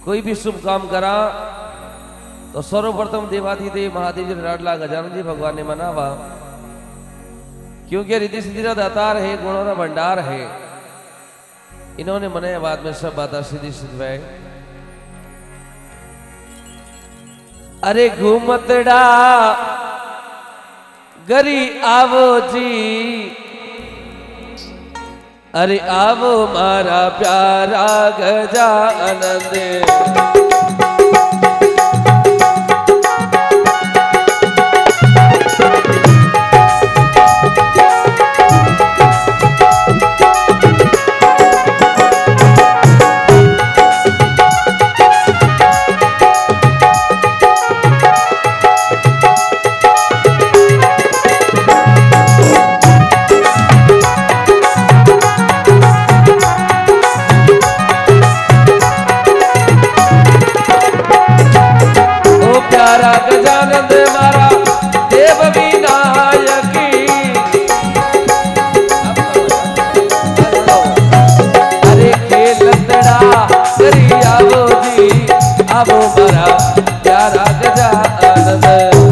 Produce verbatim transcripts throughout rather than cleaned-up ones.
कोई भी शुभ काम करा तो सर्वप्रथम देवाधिदेव महादेव जी लाडला गजानन जी भगवान ने मनावा, क्योंकि रिद्धि सिद्धि का दातार है, गुणों का भंडार है। इन्होंने मने बाद में सब बात सीधी सिद्ध भाई। अरे घूमतड़ा गरी आवो जी, अरे आवो मारा प्यारा गजानन। गजानंद मारा देव विनायकी, अरे खेलतड़ा करी आवो जी, आवो मारा प्यारा गजानंद।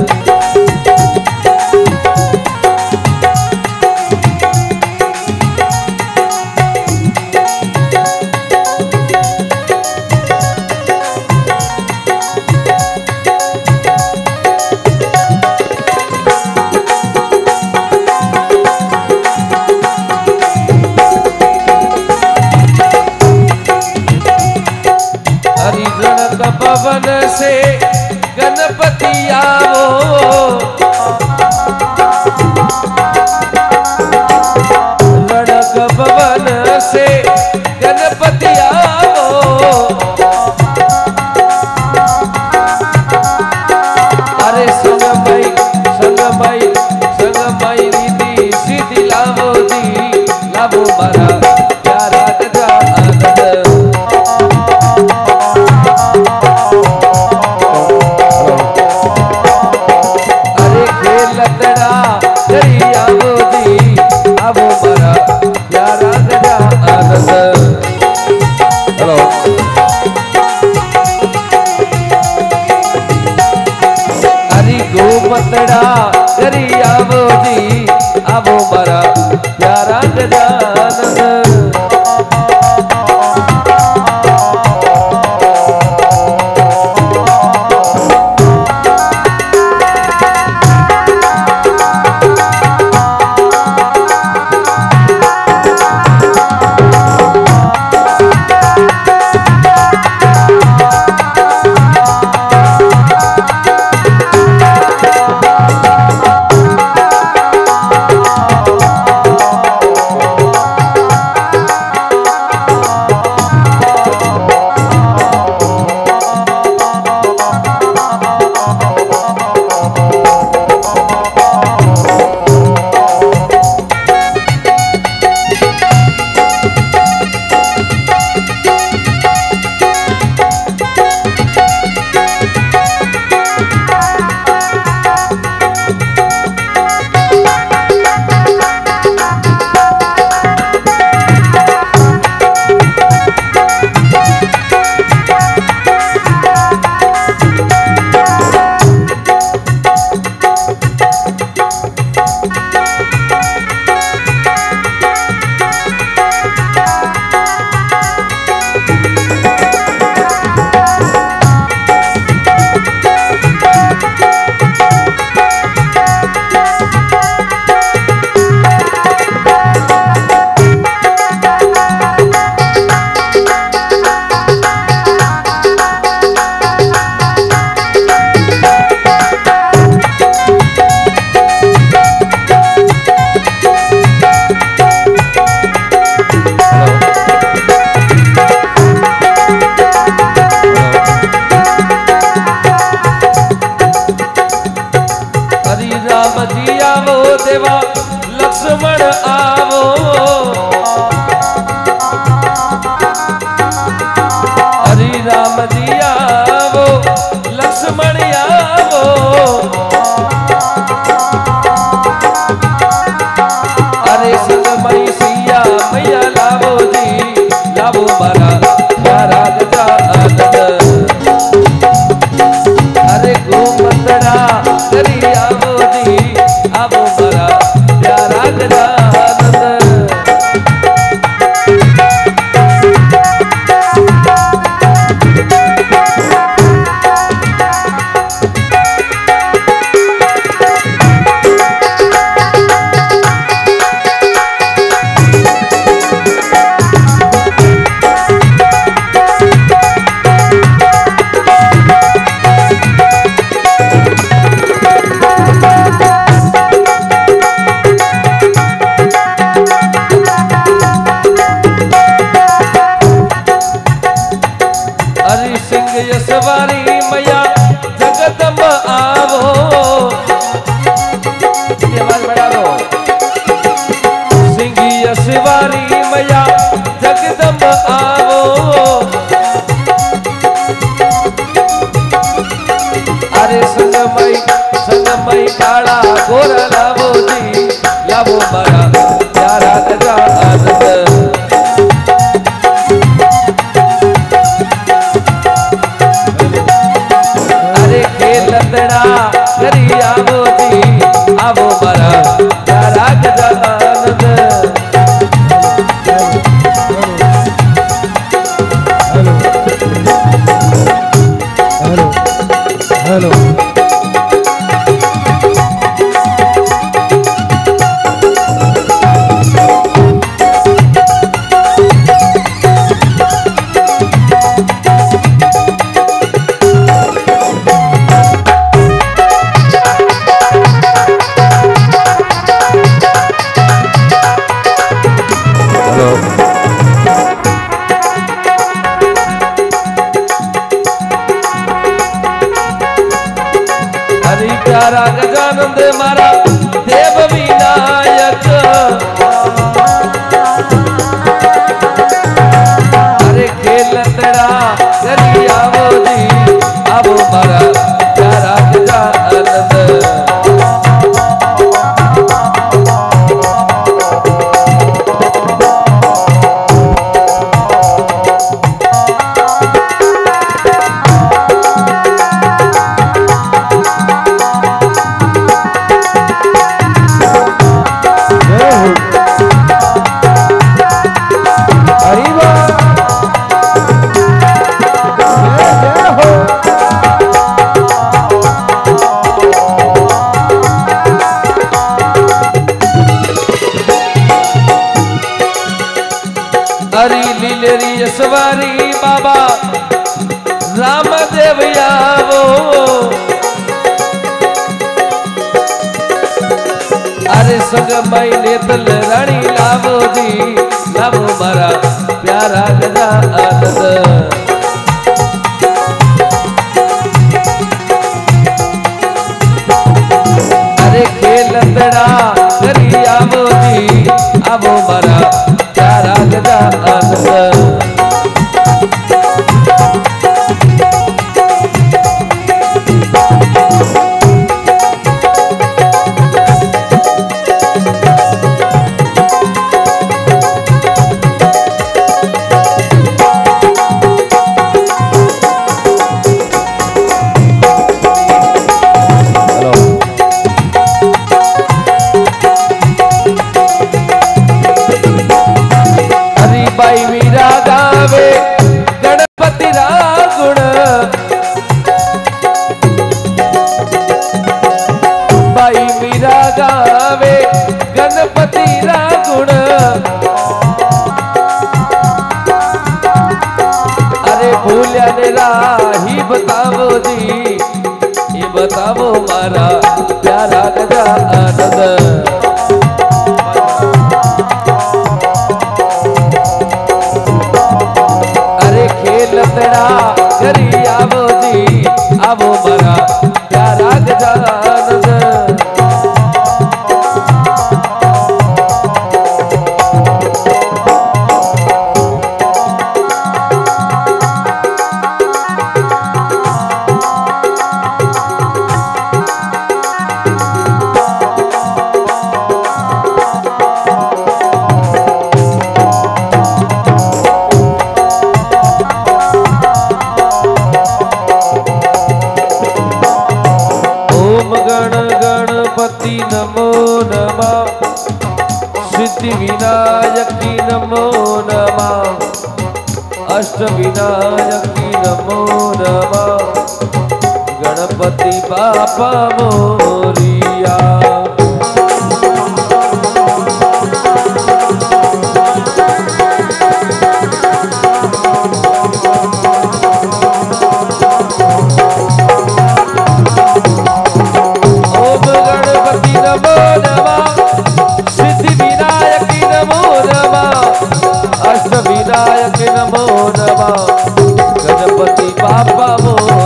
पवन से गणपति आवो, रणक पवन से गणपति आवो, अरे संगमई संगमई संगमई रिद्धि सिद्धि लावो जी, लावो मारा प्यारा गजानंद। घूमतड़ा करी आवो जी, आवो मारा प्यारा गजानन। Oh सवारी मैया जगदम्ब आवो, ये आवाज बढ़ा दो। सिंगिया सवारी मैया जगदम्ब आवो, अरे संगमई संगमई काला गोरा लावो जी, लावो मारा प्यारा गजानंद। अरे खेलतड़ा करी आवो जी, आवो मारा प्यारा गजानंद। हेलो हेलो हेलो प्यारा गजानंद मारा देव विनायक, अरे खेलतड़ा करी आवो जी, आवो मारा प्यारा गजानंद। हरी लीलेरी सवारी बाबा रामदेव आवो, अरे संगमई नेतल रानी लावो जी, लावो मारा प्यारा गजानंद। अरे खेलतड़ा करी आवो जी, आवो मारा प्यारा गजानंद। बाई मीरा गावे गणपति रा गुण, बाई मीरा गावे गणपति रा गुण, अरे भूलिया ने राही बतावो जी, ये बतावो मारा प्यारा गजानंद। खेलतड़ा करी आवो जी, आवो मारा प्यारा गजानंद। गणपति नमो नमः, सिद्धि विनायकी नमो नमः, अष्ट विनायकी नमो नमः, गणपति बापा मोरिया। नमो नमः, सिद्धि विनायक नमो नमः, अष्ट विनायक नमो नमः, गणपति बापा मोरिया।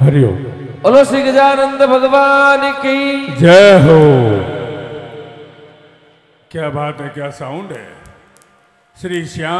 हरिओम। बोलो श्री गजानंद भगवान की जय हो। क्या बात है, क्या साउंड है। श्री श्याम